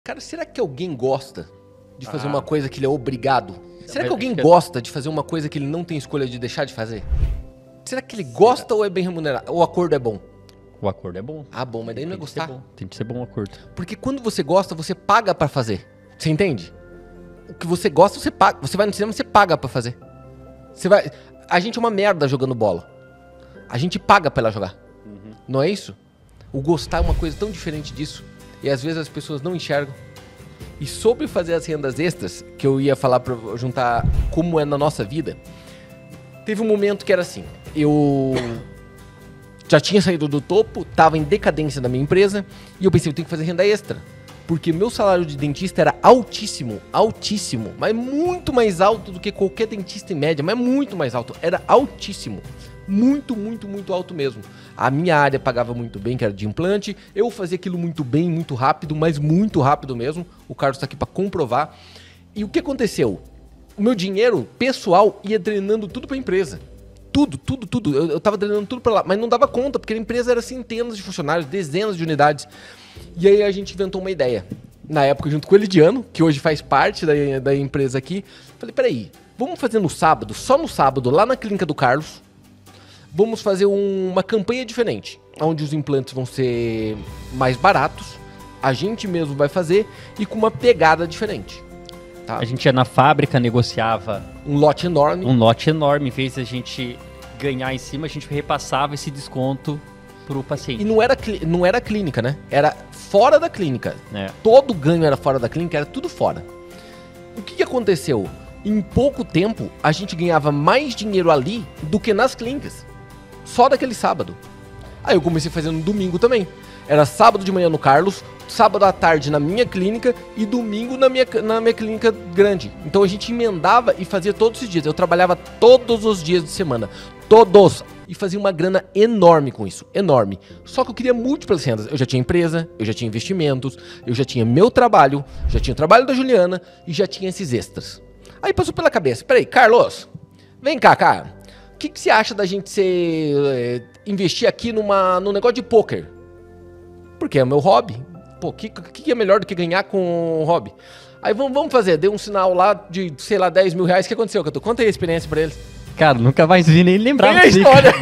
Cara, será que alguém gosta de fazer uma coisa que ele é obrigado? Será que alguém gosta de fazer uma coisa que ele não tem escolha de deixar de fazer? Será que ele gosta ou é bem remunerado? Ou o acordo é bom? O acordo é bom. Ah, bom, mas daí não é gostar. Tem que ser bom o acordo. Porque quando você gosta, você paga pra fazer. Você entende? O que você gosta, você paga. Você vai no cinema, você paga pra fazer. Você vai... A gente é uma merda jogando bola. A gente paga pra ela jogar. Não é isso? O gostar é uma coisa tão diferente disso. E às vezes as pessoas não enxergam. E sobre fazer as rendas extras, que eu ia falar pra juntar como é na nossa vida, teve um momento que era assim. Eu já tinha saído do topo, tava em decadência da minha empresa, e eu pensei, eu tenho que fazer renda extra. Porque meu salário de dentista era altíssimo, altíssimo, mas muito mais alto do que qualquer dentista em média, mas muito mais alto, era altíssimo. Muito, muito, muito alto mesmo. A minha área pagava muito bem, que era de implante, eu fazia aquilo muito bem, muito rápido, mas muito rápido mesmo. O Carlos tá aqui pra comprovar. E o que aconteceu? O meu dinheiro pessoal ia drenando tudo pra empresa. Tudo. Eu tava drenando tudo pra lá, mas não dava conta, porque a empresa era centenas de funcionários, dezenas de unidades. E aí a gente inventou uma ideia. Na época, junto com o Elidiano, que hoje faz parte da empresa aqui, falei, peraí, vamos fazer no sábado, só no sábado, lá na clínica do Carlos, vamos fazer uma campanha diferente, onde os implantes vão ser mais baratos, a gente mesmo vai fazer e com uma pegada diferente. Tá? A gente ia na fábrica, negociava um lote enorme. Em vez de a gente ganhar em cima, a gente repassava esse desconto pro paciente. E não era clínica, né? Era fora da clínica. É. Todo ganho era fora da clínica, era tudo fora. O que aconteceu? Em pouco tempo, a gente ganhava mais dinheiro ali do que nas clínicas. Só daquele sábado. Aí eu comecei fazendo no domingo também. Era sábado de manhã no Carlos, sábado à tarde na minha clínica e domingo na minha clínica grande. Então a gente emendava e fazia todos os dias. Eu trabalhava todos os dias de semana. Todos! E fazia uma grana enorme com isso. Enorme. Só que eu queria múltiplas rendas. Eu já tinha empresa, eu já tinha investimentos, eu já tinha meu trabalho, já tinha o trabalho da Juliana e já tinha esses extras. Aí passou pela cabeça. Peraí, Carlos, vem cá, cara. O que você acha da gente investir aqui num negócio de pôquer? Porque é o meu hobby. Pô, o que é melhor do que ganhar com hobby? Aí vamos fazer. Dei um sinal lá de, sei lá, 10 mil reais. O que aconteceu, Catu? Conta aí a experiência pra eles. Cara, nunca mais vi nem lembrar. Nem a história.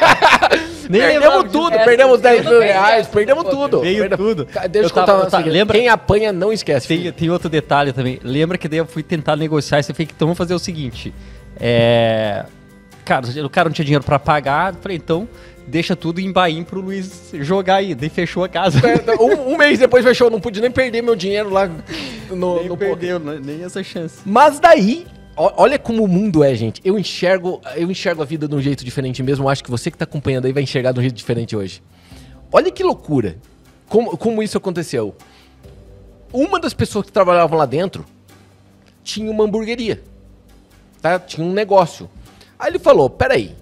Perdemos tudo. Perdemos 10 mil reais. Perdemos tudo. Veio tudo. Deixa eu contar uma coisa. Lembra? Quem apanha não esquece. Tem outro detalhe também. Lembra que daí eu fui tentar negociar e você fez que então vamos fazer o seguinte. Cara, o cara não tinha dinheiro pra pagar. Falei, então deixa tudo em Bahia pro Luiz jogar aí. Daí fechou a casa. Um mês depois fechou. Não pude nem perder meu dinheiro lá no perdeu, nem essa chance. Mas daí, olha como o mundo é, gente. Eu enxergo a vida de um jeito diferente mesmo. Eu acho que você que tá acompanhando aí vai enxergar de um jeito diferente hoje. Olha que loucura. Como isso aconteceu. Uma das pessoas que trabalhavam lá dentro tinha uma hamburgueria. Tá? Tinha um negócio. Aí ele falou, peraí,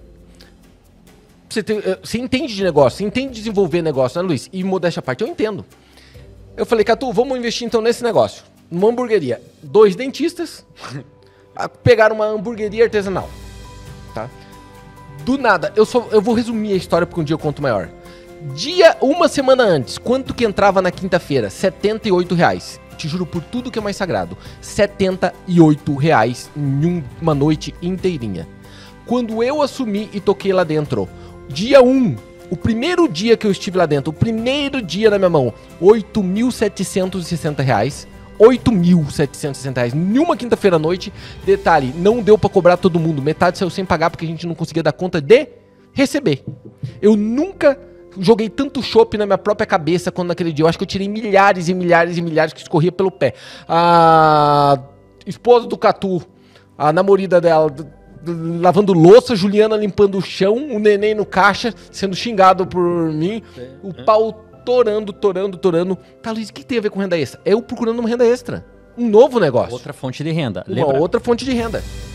você entende de negócio, você entende de desenvolver negócio, né, Luiz? E modéstia à parte, eu entendo. Eu falei, Catu, vamos investir então nesse negócio. Numa hamburgueria. 2 dentistas pegaram uma hamburgueria artesanal. Tá? Do nada, eu vou resumir a história porque um dia eu conto maior. Uma semana antes, quanto que entrava na quinta-feira? R$78. Te juro por tudo que é mais sagrado. R$78 em uma noite inteirinha. Quando eu assumi e toquei lá dentro, dia 1, o primeiro dia que eu estive lá dentro, o primeiro dia na minha mão, R$8.760. R$8.760 em uma quinta-feira à noite. Detalhe, não deu pra cobrar todo mundo. Metade saiu sem pagar porque a gente não conseguia dar conta de receber. Eu nunca joguei tanto chopp na minha própria cabeça quando naquele dia. Eu acho que eu tirei milhares e milhares e milhares que escorria pelo pé. A esposa do Catu, a namorada dela, lavando louça, Juliana limpando o chão, o neném no caixa, sendo xingado por mim, o pau torando. Tá, Luiz, o que tem a ver com renda extra? Eu procurando uma renda extra. Um novo negócio. Outra fonte de renda. Outra fonte de renda.